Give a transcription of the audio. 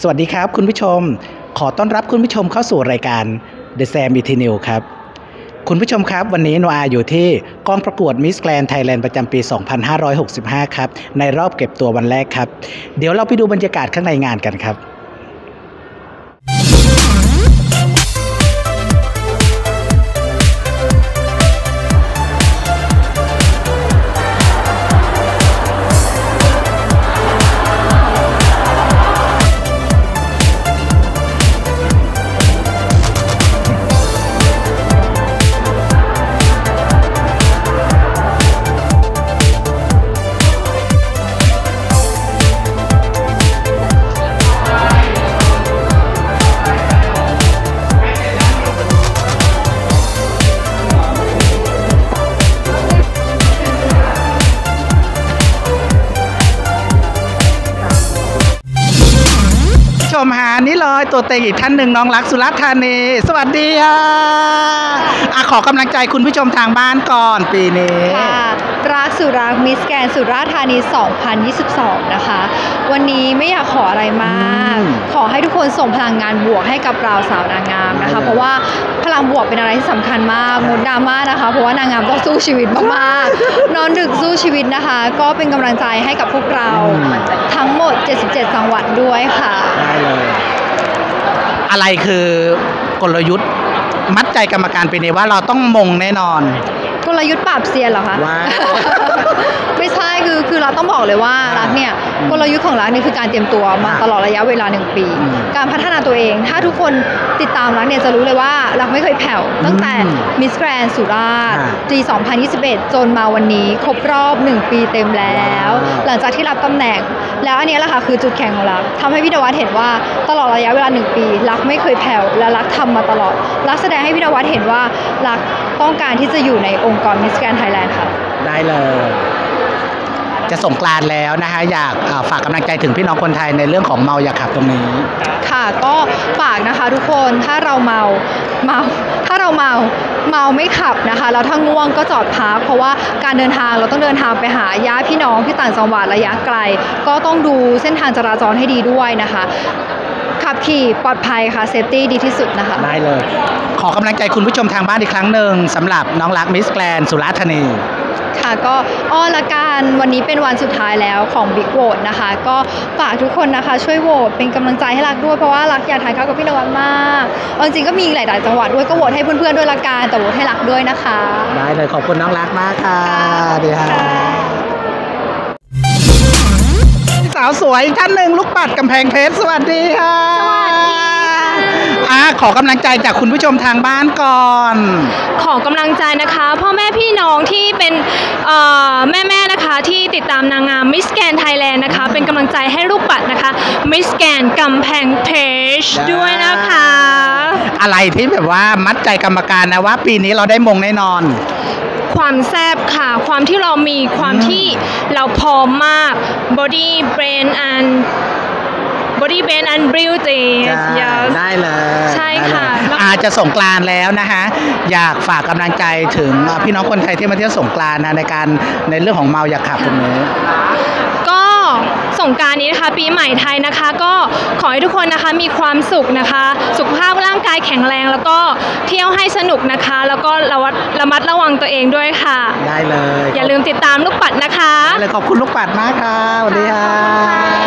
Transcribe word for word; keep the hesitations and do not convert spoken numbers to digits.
สวัสดีครับคุณผู้ชมขอต้อนรับคุณผู้ชมเข้าสู่รายการ The Sam Eternal ครับคุณผู้ชมครับวันนี้โนอาอยู่ที่กองประกวด Miss Grand Thailand ประจำปี สองพันห้าร้อยหกสิบห้า ครับในรอบเก็บตัววันแรกครับเดี๋ยวเราไปดูบรรยากาศข้างในงานกันครับชมหานี่เลยตัวเต็งอีกท่านหนึ่งน้องรักสุราษฎร์ธานีสวัสดีค่ะอะขอกำลังใจคุณผู้ชมทางบ้านก่อนปีนี้ค่ะรักสุรักมิสแกรนด์สุราษฎร์ธานี สองพันยี่สิบสอง นะคะวันนี้ไม่อยากขออะไรมากขอให้ทุกคนส่งพลังงานบวกให้กับเราสาวนางงามนะคะเพราะว่าพลังบวกเป็นอะไรที่สำคัญมากงดดราม่านะคะเพราะว่านางงามต้องสู้ชีวิตมากๆนอนดึกสู้ชีวิตนะคะก็เป็นกำลังใจให้กับพวกเราทั้งหมดเจ็ดสิบเจ็ดจังหวัดด้วยค่ะได้เลยอะไรคือกลยุทธ์มัดใจกรรมการปีนี้ว่าเราต้องมงแน่นอนกลยุทธ์ปราบเซียนเหรอคะไม่ใช่คือคือเราต้องบอกเลยว่ารักเนี่ยกลยุทธ์ของรักนี่คือการเตรียมตัวมาตลอดระยะเวลาหนึ่งปีการพัฒนาตัวเองถ้าทุกคนติดตามรักเนี่ยจะรู้เลยว่ารักไม่เคยแผ่วตั้งแต่ Miss Grand สุราษฎร์ปี สองพันยี่สิบเอ็ด จนมาวันนี้ครบรอบหนึ่งปีเต็มแล้วหลังจากที่รับตำแหน่งแล้วอันนี้แหละค่ะคือจุดแข็งของรักทำให้พี่นวัดเห็นว่าตลอดระยะเวลาหนึ่งปีรักไม่เคยแผ่วและรักทำมาตลอดรักแสดงให้พี่นวัดเห็นว่ารักต้องการที่จะอยู่ในองค์กร Miss Grand Thailand ค่ะได้เลยจะสงกรานต์แล้วนะคะอยากฝากกำลังใจถึงพี่น้องคนไทยในเรื่องของเมาอย่าขับตรงนี้ค่ะก็ฝากนะคะทุกคนถ้าเราเมาเมาถ้าเราเมาเมาไม่ขับนะคะแล้วถ้าง่วงก็จอดพักเพราะว่าการเดินทางเราต้องเดินทางไปหาญาติพี่น้องที่ต่างจังหวัดระยะไกลก็ต้องดูเส้นทางจราจรให้ดีด้วยนะคะขับขี่ปลอดภัยค่ะเซฟตี้ดีที่สุดนะคะได้เลยขอกำลังใจคุณผู้ชมทางบ้านอีกครั้งหนึ่งสำหรับน้องรักมิสแกรนด์สุราษฎร์ธานีค่ะก็อ้อละกันวันนี้เป็นวันสุดท้ายแล้วของ Big Vote นะคะก็ฝากทุกคนนะคะช่วยโหวตเป็นกำลังใจให้รักด้วยเพราะว่ารักอยากถ่ายเข้ากับพี่นวัดมากจริงๆก็มีหลายๆจังหวัดด้วยก็โหวตให้เพื่อนๆด้วยละกันแต่โหวตให้รักด้วยนะคะได้เลยขอบคุณน้องรักมากค่ะดีค่ะสาวสวยท่านหนึ่งลูกปัดกำแพงเพชรสวัสดีค่ะสวัสดีอ่ะขอกำลังใจจากคุณผู้ชมทางบ้านก่อนขอกำลังใจนะคะพ่อแม่พี่น้องที่เป็นแม่แม่นะคะที่ติดตามนางงาม Miss Grand Thailand นะคะเป็นกำลังใจให้ลูกปัดนะคะ Miss Grand กำแพงเพชรด้วยนะคะอะไรที่แบบว่ามัดใจกรรมการนะว่าปีนี้เราได้มงแน่นอนความแซ่บค่ะความที่เรามีความที่เราพร้อมมาก body brain and body brain and beauty ได้เลยใช่ค่ะอาจจะสงกรานต์แล้วนะคะอยากฝากกำลังใจถึงพี่น้องคนไทยที่มาเที่ยวสงกรานต์นะในการในเรื่องของเมาอย่าขับตรงนี้ก็สงกรานต์นี้นะคะปีใหม่ไทยนะคะก็ขอให้ทุกคนนะคะมีความสุขนะคะสุขภาพร่างกายแข็งแรงแล้วก็เที่ยวให้สนุกนะคะแล้วก็ระมัดระวังตัวเองด้วยค่ะได้เลยอย่าลืมติดตามลูกปัดนะคะเลยขอบคุณลูกปัดมากค่ะสวัสดีค่ะ